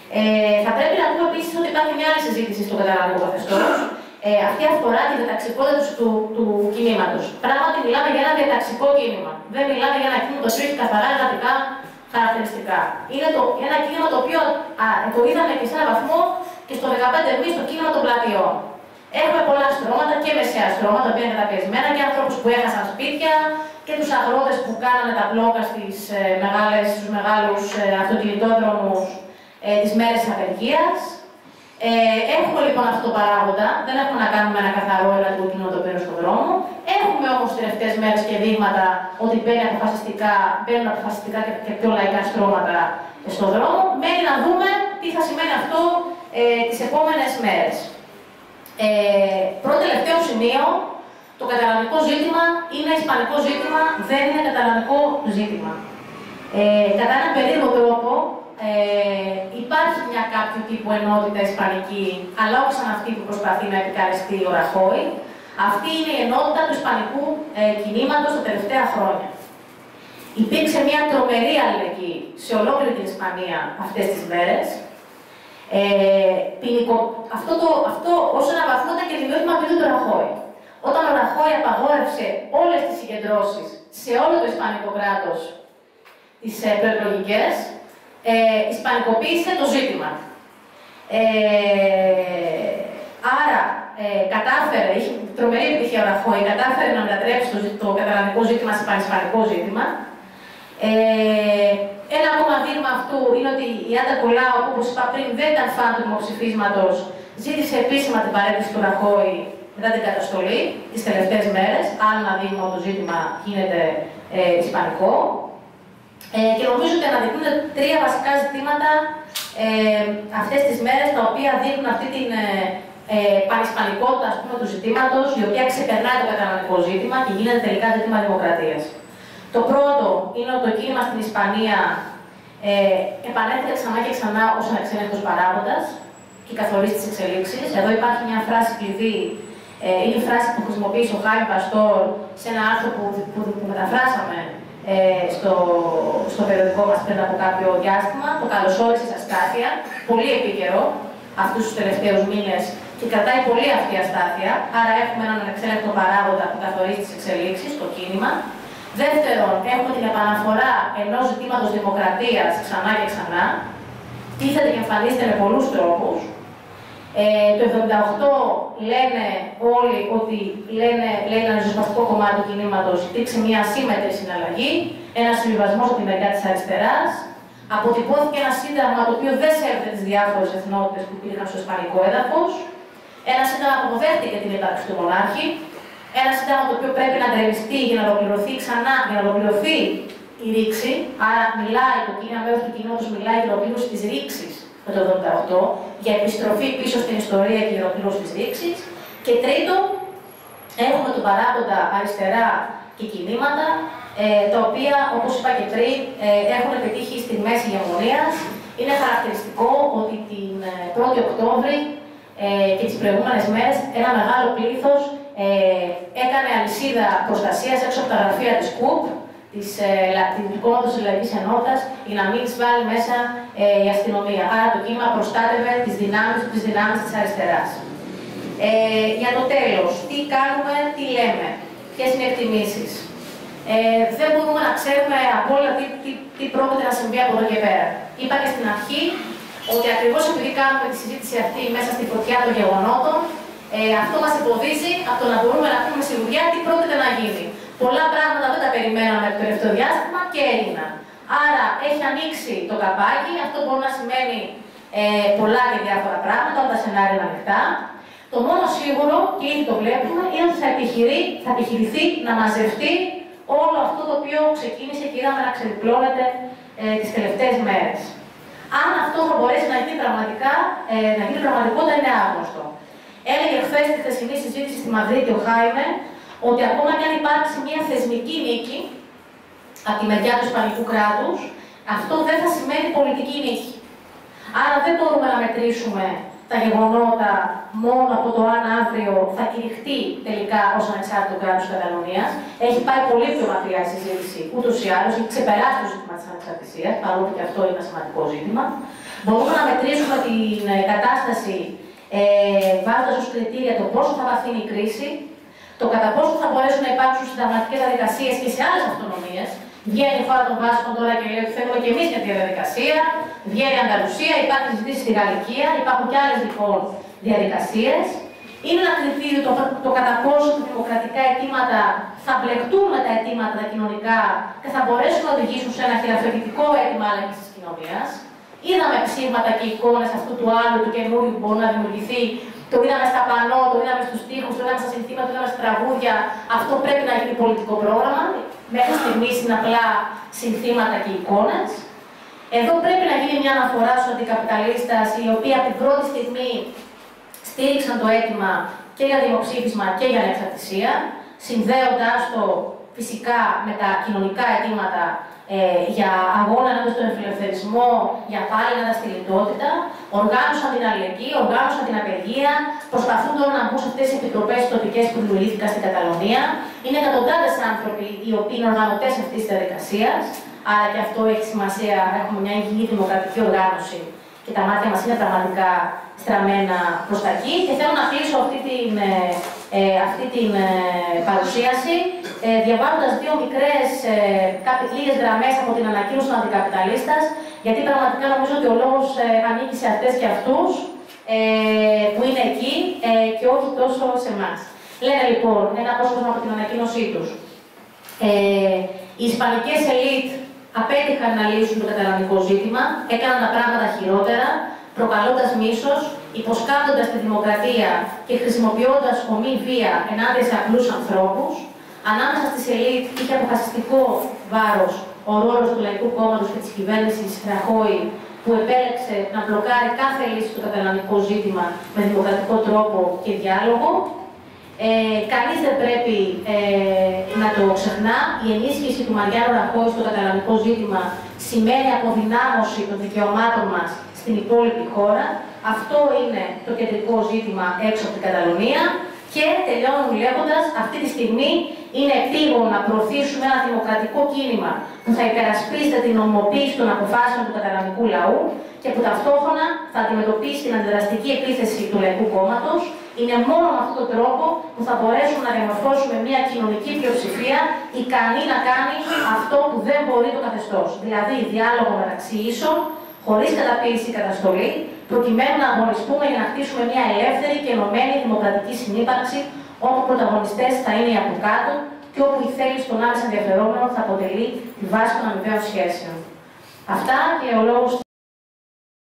A: Θα πρέπει να πούμε επίσης ότι υπάρχει μια άλλη συζήτηση στο καταναλωτικό καθεστώς. Αυτή αφορά τη διαταξικότητα του κινήματος. Πράγματι, μιλάμε για ένα διαταξικό κίνημα. Δεν μιλάμε για ένα κίνημα το οποίο έχει καθαρά εργατικά χαρακτηριστικά. Είναι ένα κίνημα το οποίο το είδαμε και σε έναν βαθμό και στο 15 εμείς το κίνημα των πλατιών. Έχουμε πολλά στρώματα και μεσαία στρώματα, τα οποία είναι καταπιεσμένα, και ανθρώπους που έχασαν σπίτια και τους αγρότες που κάνανε τα μπλόκα στους μεγάλους αυτοκινητόδρομους τις μέρες της απεργίας. Έχουμε λοιπόν αυτό το παράγοντα, δεν έχουμε να κάνουμε ένα καθαρό εργατικό κίνημα το οποίο είναι στον δρόμο. Έχουμε όμως τις τελευταίες μέρες και δείγματα ότι μπαίνουν αποφασιστικά και πιο λαϊκά στρώματα στον δρόμο. Μένει να δούμε τι θα σημαίνει αυτό τις επόμενες μέρες. Πρώτο τελευταίο σημείο, το καταναλωτικό ζήτημα είναι ισπανικό ζήτημα, δεν είναι καταναλωτικό ζήτημα. Κατά έναν περίεργο τρόπο, υπάρχει μια κάποιο τύπου ενότητα ισπανική, αλλά όχι σαν αυτή που προσπαθεί να επικαλεστεί ο Ραχόι. Αυτή είναι η ενότητα του ισπανικού κινήματος τα τελευταία χρόνια. Υπήρξε μια τρομερή αλληλεγγύη σε ολόκληρη την Ισπανία αυτές τις μέρες. Αυτό ως ένα βαθμό ήταν και δημιούργημα του Ραχόι. Όταν ο Ραχόι απαγόρευσε όλες τις συγκεντρώσεις σε όλο το ισπανικό κράτος τις προεκλογικές, ισπανικοποίησε το ζήτημα. Άρα, κατάφερε, είχε τρομερή επιτυχία ο Ραχόι, κατάφερε να μετατρέψει το καταναλωτικό ζήτημα σε πανισπανικό ζήτημα. Ένα ακόμα δείγμα αυτού είναι ότι η Άντα Κολάου, όπως είπα πριν, δεν ήταν φαν του δημοψηφίσματος, ζήτησε επίσημα την παρέτηση του Ραχόι μετά την καταστολή τις τελευταίες μέρες. Άλλο ένα δείγμα ότι το ζήτημα γίνεται ισπανικό. Και νομίζω ότι αναδεικνύονται τρία βασικά ζητήματα αυτές τις μέρες, τα οποία δείχνουν αυτή την πανισπανικότητα του ζητήματος, η οποία ξεπερνάει το καταναλωτικό ζήτημα και γίνεται τελικά ζήτημα δημοκρατίας. Το πρώτο είναι ότι το κίνημα στην Ισπανία επανέρχεται ξανά και ξανά ως ανεξέλεγκτος παράγοντας και καθορίζει τις εξελίξεις. Εδώ υπάρχει μια φράση κλειδί, είναι η φράση που χρησιμοποίησε ο Χάιμ Παστόρ σε ένα άρθρο που μεταφράσαμε στο περιοδικό μας πριν από κάποιο διάστημα, το καλωσόρισες αστάθεια, πολύ επίκαιρο αυτούς τους τελευταίους μήνες και κρατάει πολύ αυτή η αστάθεια, άρα έχουμε έναν ανεξέλεγκτο παράγοντα που καθορίζει τις εξελίξεις, το κίνημα. Δεύτερον, έχουμε την επαναφορά ενός ζητήματος δημοκρατίας ξανά και ξανά, τίθεται και εμφανίζεται με πολλούς τρόπους. Το 1978 λένε όλοι ότι λέει ένα ριζοσπαστικό κομμάτι του κινήματος, υπήρξε μια ασύμμετρη συναλλαγή, ένα συμβιβασμό από τη μεριά της αριστεράς. Αποτυπώθηκε ένα σύνταγμα το οποίο δεν σέβεται τις διάφορες εθνότητες που υπήρχαν στο ισπανικό έδαφος. Ένα σύνταγμα που αποδέχτηκε την ύπαρξη του μονάρχη. Ένα σύνταγμα το οποίο πρέπει να γκρεμιστεί για να ολοκληρωθεί ξανά, για να ολοκληρωθεί η ρήξη. Άρα, μιλάει το κίνημα, μέρος του κινήματος μιλάει για ολοκλήρωση της ρήξης το 1978, για επιστροφή πίσω στην ιστορία και για ολοκλήρωση της ρήξης. Και τρίτο, έχουμε τον παράγοντα αριστερά και κινήματα, τα οποία, όπως είπα και πριν, έχουν πετύχει στιγμές ηγεμονίας. Είναι χαρακτηριστικό ότι την 1η Οκτώβρη και τις προηγούμενες μέρες ένα μεγάλο πλήθος έκανε αλυσίδα προστασίας έξω από τα γραφεία της ΚΟΥΠ, του κόμματος της Λαϊκής Ενότητας, για να μην τις βάλει μέσα η αστυνομία. Άρα το κίνημα προστάτευε τις δυνάμεις της αριστεράς. Για το τέλος, τι κάνουμε, τι λέμε, ποιες είναι οι εκτιμήσεις. Δεν μπορούμε να ξέρουμε από όλα τι πρόκειται να συμβεί από εδώ και πέρα. Είπα και στην αρχή ότι ακριβώς επειδή κάνουμε τη συζήτηση αυτή μέσα στη φωτιά των γεγονότων, αυτό μας εμποδίζει από το να μπορούμε να πούμε σιγουριά τι πρόκειται να γίνει. Πολλά πράγματα δεν τα περιμέναμε το τελευταίο διάστημα και έγιναν. Άρα έχει ανοίξει το καπάκι, αυτό μπορεί να σημαίνει πολλά και διάφορα πράγματα, όλα τα σενάρια είναι ανοιχτά. Το μόνο σίγουρο, και ήδη το βλέπουμε, είναι ότι θα επιχειρηθεί να μαζευτεί όλο αυτό το οποίο ξεκίνησε και είδαμε να ξεδιπλώνεται τις τελευταίες μέρες. Αν αυτό θα μπορέσει να γίνει πραγματικότητα είναι άγνωστο. Έλεγε χθες στη χθεσινή συζήτηση στη Μαδρίτη ο Χάιμε ότι ακόμα και αν υπάρξει μια θεσμική νίκη από τη μεριά του Ισπανικού κράτους, αυτό δεν θα σημαίνει πολιτική νίκη. Άρα δεν μπορούμε να μετρήσουμε τα γεγονότα μόνο από το αν αύριο θα κηρυχτεί τελικά ως ανεξάρτητο κράτος της Καταλωνίας. Έχει πάει πολύ πιο μακριά η συζήτηση, ούτως ή άλλως, έχει ξεπεράσει το ζήτημα της ανεξαρτησίας, παρόλο που και αυτό είναι ένα σημαντικό ζήτημα. Μπορούμε να μετρήσουμε την κατάσταση βάζοντας ως κριτήρια το πόσο θα βαθύνει η κρίση, το κατά πόσο θα μπορέσουν να υπάρξουν συνταγματικές διαδικασίες και σε άλλες αυτονομίες. Βγαίνει η χώρα των Βάσκων τώρα και λέει ότι θέλουμε και εμείς μια τέτοια διαδικασία. Βγαίνει η Ανταλουσία, υπάρχουν συζητήσεις στη Γαλλικία, υπάρχουν και άλλες λοιπόν διαδικασίες. Είναι ένα κριτήριο το κατά πόσο τα δημοκρατικά αιτήματα θα μπλεχτούν με τα αιτήματα τα κοινωνικά και θα μπορέσουν να οδηγήσουν σε ένα χειραφετητικό αίτημα αλλαγής της κοινωνίας. Είδαμε ψήγματα και εικόνες αυτού του άλλου, του καινούριου που μπορεί να δημιουργηθεί. Το είδαμε στα πανό, το είδαμε στους τοίχους, το είδαμε στα συνθήματα, το είδαμε στα τραγούδια. Αυτό πρέπει να γίνει πολιτικό πρόγραμμα. Μέχρι στιγμής είναι απλά συνθήματα και εικόνες. Εδώ πρέπει να γίνει μια αναφορά στους αντικαπιταλίστες, οι οποίοι από την πρώτη στιγμή στήριξαν το αίτημα και για δημοψήφισμα και για ανεξαρτησία, συνδέοντας το φυσικά με τα κοινωνικά αιτήματα για αγώνα ενάντια στον ελευθερισμό, για πάλι ενάντια στη λιτότητα, οργάνωσαν την αλληλεγγύη, οργάνωσαν την απεργία, προσπαθούν τώρα να μπουν σε αυτές τις επιτροπές τοπικές που δημιουργήθηκαν στην Καταλωνία. Είναι εκατοντάδες άνθρωποι οι οποίοι είναι οργανωτές αυτής της διαδικασίας, άρα και αυτό έχει σημασία. Έχουμε μια υγιή δημοκρατική οργάνωση και τα μάτια μας είναι πραγματικά στραμμένα προς τα εκεί. Και θέλω να κλείσω αυτή την παρουσίαση διαβάζοντας δύο λίγες γραμμές από την ανακοίνωση των Αντικαπιταλίστας, γιατί πραγματικά νομίζω ότι ο λόγος ανήκει σε αυτές και αυτούς που είναι εκεί και όχι τόσο σε εμάς. Λένε λοιπόν ένα απόσπασμα από την ανακοίνωσή τους. Οι ισπανικές ελίτ απέτυχαν να λύσουν το καταλανικό ζήτημα, έκαναν τα πράγματα χειρότερα, προκαλώντας μίσος, υποσκάπτοντας τη δημοκρατία και χρησιμοποιώντας ομή βία ενάντια σε απλούς ανθρώπους. Ανάμεσα στις ελίτ είχε αποφασιστικό βάρος ο ρόλος του Λαϊκού Κόμματος και της κυβέρνησης Ραχώη, που επέλεξε να μπλοκάρει κάθε λύση στο καταλανικό ζήτημα με δημοκρατικό τρόπο και διάλογο. Κανείς δεν πρέπει να το ξεχνά. Η ενίσχυση του Μαριάνου Ραχώη στο καταλανικό ζήτημα σημαίνει αποδυνάμωση των δικαιωμάτων μας στην υπόλοιπη χώρα. Αυτό είναι το κεντρικό ζήτημα έξω από την Καταλωνία. Και τελειώνω λέγοντας, αυτή τη στιγμή είναι επίγον να προωθήσουμε ένα δημοκρατικό κίνημα που θα υπερασπίζεται την νομιμοποίηση των αποφάσεων του καταλανικού λαού και που ταυτόχρονα θα αντιμετωπίσει την αντιδραστική επίθεση του Λαϊκού Κόμματος. Είναι μόνο με αυτόν τον τρόπο που θα μπορέσουμε να διαμορφώσουμε μια κοινωνική πλειοψηφία ικανή να κάνει αυτό που δεν μπορεί το καθεστώς. Δηλαδή διάλογο μεταξύ ίσων, χωρίς καταπίεση ή καταστολή, προκειμένου να αγωνιστούμε για να χτίσουμε μια ελεύθερη και ενωμένη δημοκρατική συνύπαρξη, όπου οι πρωταγωνιστές θα είναι οι από κάτω και όπου η θέληση των άμεσα ενδιαφερόμενων θα αποτελεί τη βάση των αμοιβαίων σχέσεων. Αυτά και ο λόγος